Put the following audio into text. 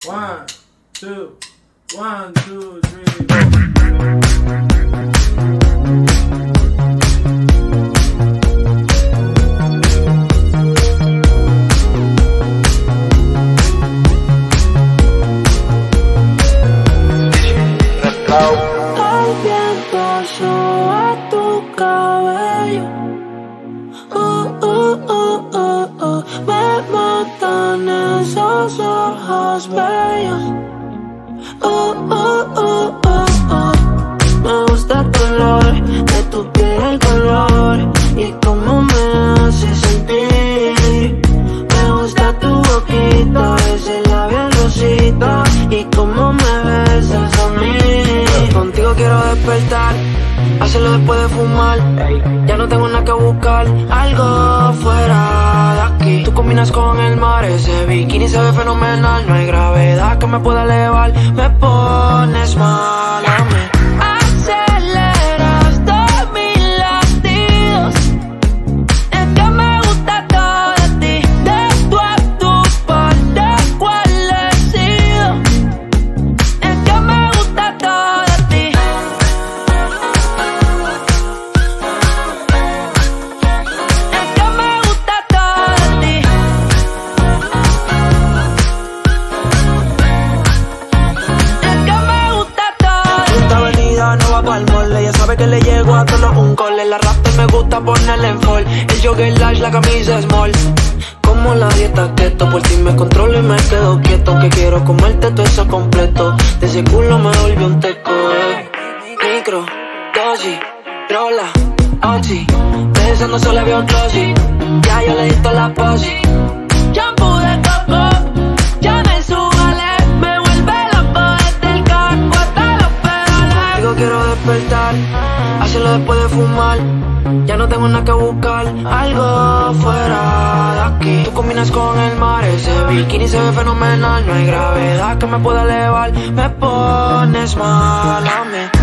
One, two, 1, 2, 3, 4. El viento sube tu cabello. Me matan esos ojos bellos. Me gusta el color de tu piel, el color y cómo me hace sentir. Me gusta tu boquita, ese labial rosita y cómo me besas a mí. Contigo quiero despertar, hacerlo después de fumar. Ya no tengo nada que buscar, algo fuera de aquí. Tú combinas con el mar, ese bikini se ve fenomenal. No hay gravedad que me pueda elevar, me pones mal a mí. Aceleras todos mis latidos, es que me gusta todo de ti. De tú a tu parte, ¿cuál he sido? Es que me gusta todo de ti. Es que me gusta todo de ti. Es que me gusta todo de ti. Esta avenida no va pa'l mole, ella sabe que le llego a todos un cole. La raptor me gusta ponerle en fall, el jogger large, la camisa small. Como la dieta keto, por ti me controlo y me quedo quieto. Que quiero comerte todo eso completo, de ese culo me volvió un teco. Micro, dosis, rola, oxi, pensando solo había un glossy. Ya yo le di toda la posi. Shampoo de coco, ya me subale, me vuelve loco desde el casco hasta los pedales. Digo quiero despertar, hacerlo después de fumar. Ya no tengo nada que buscar, algo fuera de aquí. Tú combinas con el mar, ese bikini se ve fenomenal. No hay gravedad que me pueda elevar, me pones mal a mí.